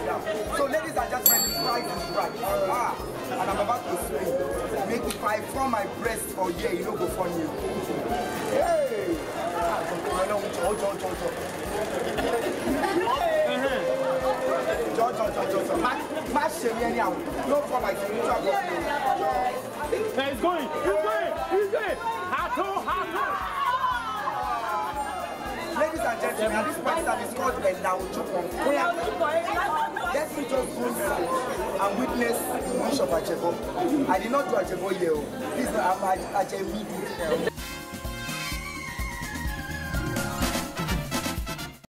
down. So ladies and gentlemen, the price is right. And I'm about to spin. Make if I from my breast for yeah, you know go for you. Hey! No for my spiritual body. Hey, he's going! Ladies and gentlemen, this person is called Bendauchukwu. Let me just go and witness the wish of Ajebo. I did not do Ajebo here. This is Ajebo.